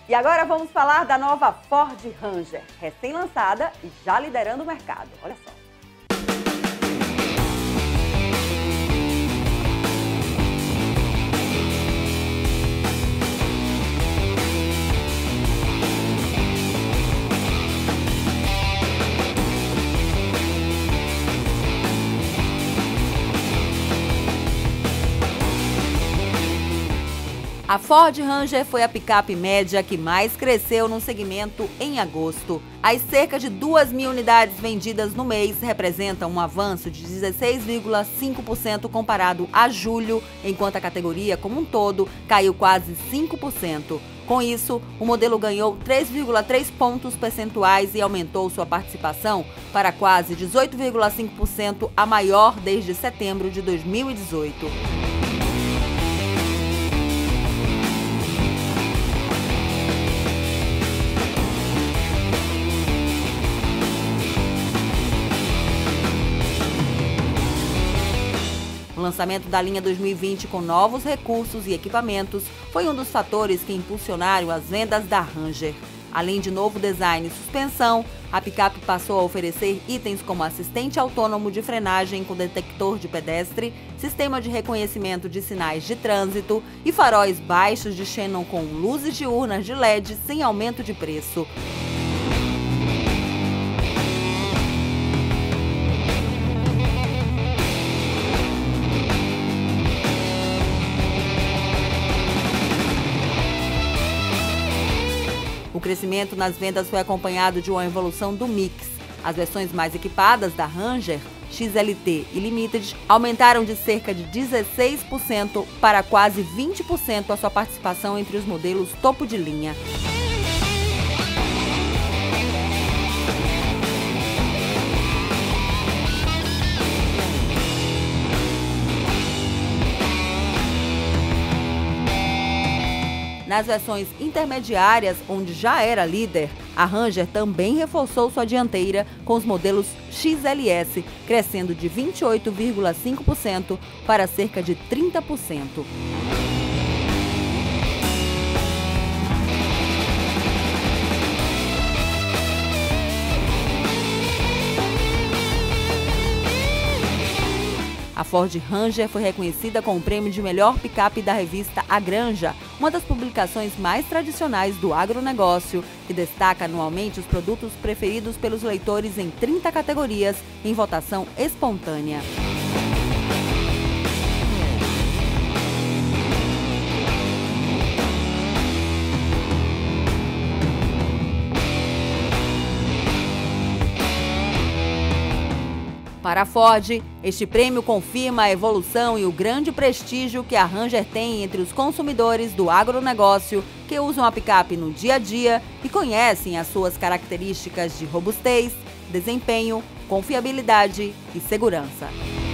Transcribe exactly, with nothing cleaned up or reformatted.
E agora vamos falar da nova Ford Ranger, recém-lançada e já liderando o mercado. Olha só. A Ford Ranger foi a picape média que mais cresceu no segmento em agosto. As cerca de duas mil unidades vendidas no mês representam um avanço de dezesseis vírgula cinco por cento comparado a julho, enquanto a categoria como um todo caiu quase cinco por cento. Com isso, o modelo ganhou três vírgula três pontos percentuais e aumentou sua participação para quase dezoito vírgula cinco por cento, a maior desde setembro de dois mil e dezoito. O lançamento da linha dois mil e vinte com novos recursos e equipamentos foi um dos fatores que impulsionaram as vendas da Ranger. Além de novo design e suspensão, a picape passou a oferecer itens como assistente autônomo de frenagem com detector de pedestre, sistema de reconhecimento de sinais de trânsito e faróis baixos de xenon com luzes diurnas de L E D sem aumento de preço. O crescimento nas vendas foi acompanhado de uma evolução do mix. As versões mais equipadas da Ranger, X L T e Limited, aumentaram de cerca de dezesseis por cento para quase vinte por cento a sua participação entre os modelos topo de linha. Nas versões intermediárias, onde já era líder, a Ranger também reforçou sua dianteira com os modelos X L S, crescendo de vinte e oito vírgula cinco por cento para cerca de trinta por cento. A Ford Ranger foi reconhecida com o prêmio de melhor picape da revista A Granja, uma das publicações mais tradicionais do agronegócio, que destaca anualmente os produtos preferidos pelos leitores em trinta categorias, em votação espontânea. Para a Ford, este prêmio confirma a evolução e o grande prestígio que a Ranger tem entre os consumidores do agronegócio que usam a picape no dia a dia e conhecem as suas características de robustez, desempenho, confiabilidade e segurança.